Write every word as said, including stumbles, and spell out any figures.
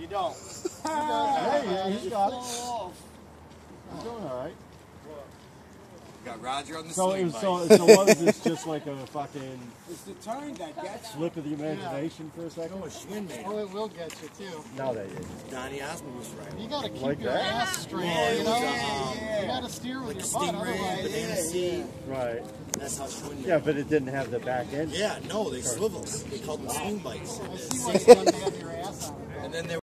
You don't. Hey, he's got it. He's doing all right. Got Roger on the so swing it was, so, so was this just like a fucking It's the turn that gets slip of the imagination yeah. for a second? No, Schwinn made it. Oh, it will get you too. Now that is. Donnie Osmond was right. You gotta keep like your that? ass straight, Yeah, you know? yeah, yeah. You gotta steer with like your butt, Stingray, otherwise. Banana Yeah, Seed. Right. That's how Schwinn made Yeah, it. but it didn't have the back end. Yeah, no, they swivel. They called them swing bites. I see why you gotta have your ass on it. And then they